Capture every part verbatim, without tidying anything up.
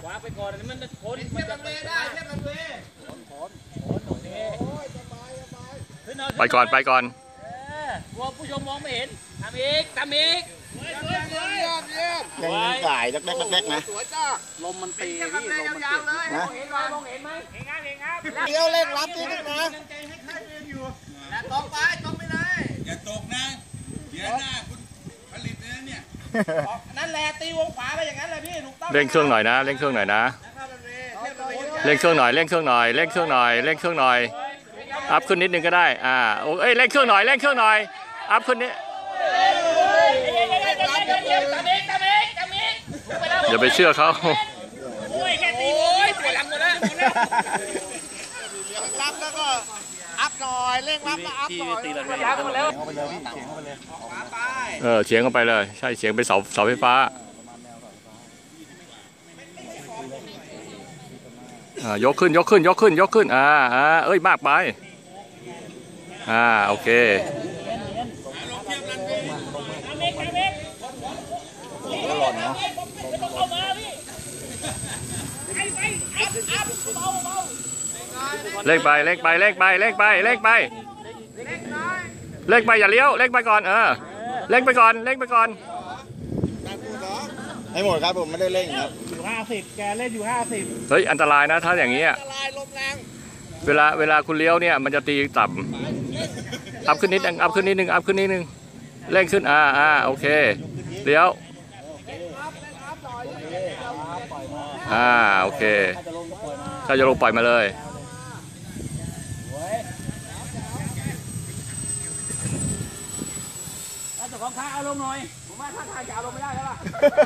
วางไปก่อนนี่มันพ้นมันจะไปได้แค่มันเว้ยพ้นพ้นโอเคไปก่อนไปก่อนกลัวผู้ชมมองไม่เห็นทำอีกทำอีกยังสายเล็กๆเล็กๆนะลมมันตีพี่ลมมันตีนะเห็นไหมมองเห็นไหมเห็นครับเห็นครับเดี๋ยวเล่นรับนิดนึงนะแล้วตกไปตกไปเลยอย่าตกนะเดี๋ยวหน้าคุณผลิตนะเนี่ยนั่นแหละตีวงขวาไปอย่างนั้นเลยพี่ถูกต้องเร่งเครื่องหน่อยนะเร่งเครื่องหน่อยนะเร่งเครื่องหน่อยเร่งเครื่องหน่อยเร่งเครื่องหน่อยเร่งเครื่องหน่อยอัพขึ้นนิดนึงก็ได้อ่าโอ้ยเร่งเครื่องหน่อยเร่งเครื่องหน่อยอัพขึ้นนิดอย่าไปเชื่อเขาโอ้ยแค่ตีโอ้ยปวดหลังหมดแล้วรับแล้วก็อัพหน่อยเร่งรับแล้วอัพหน่อยตีเลยยาวหมดแล้วเข้าไปเลยพี่เฉียงเข้าไปเลยเออเฉียงเข้าไปเลยใช่เฉียงไปเสาเสาไฟฟ้าอ่ายกขึ้นยกขึ้นยกขึ้นยกขึ้นอ่าอ่าเอ้ยมากไปอ่าโอเคหล่นเนาะเล่งไปเล่งไปเล่งไปเล่งไปเล่งไปเล่งไปอย่าเลี้ยวเล่งไปก่อนเออเล่งไปก่อนเล่งไปก่อนให้หมดครับผมไม่ได้เล่นครับอยู่ห้าสิบแกเล่นอยู่ห้าสิบเฮ้ยอันตรายนะถ้าอย่างนี้เวลาเวลาคุณเลี้ยวเนี่ยมันจะตีต่ำอัพขึ้นนิดนึงอัพขึ้นนิดนึงอัพขึ้นนิดนึงเร่งขึ้นอ่าอ่าโอเคเลี้ยวอ่าโอเคถ้าจะลงปล่อยมาเลยเจ้าของข้าเอาลงหน่อยผมว่าถ้าทางจะเอาลงไม่ได้แล้วล่ะ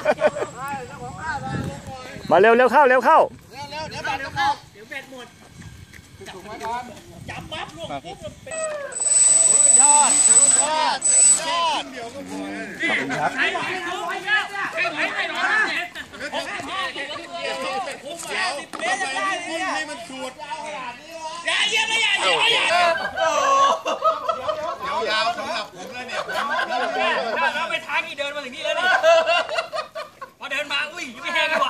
มาเร็วเร็วเข้าเร็วเข้าเร็วเร็วเดี๋ยวแบตเร็วเข้าเดี๋ยวแบตหมดจับไว้ก่อนจับปั๊บลูกปุ๊บเป็นยอดยอดยอดเดี๋ยวก็พอขอบคุณครับใช้ไหวเอาไว้แล้วใช้ไหวไม่หรอเนี่ยเดี๋ยวทำไมคุณให้มันสูดอย่าเยี่ยมไม่อย่าเยี่ยมไม่อย่ายาวๆสำหรับผมแล้วเนี่ยถ้าเราไปทางอีเดินมาถึงนี่แล้วนี่พอเดินมาอุ้ยยังไม่แห้งกัน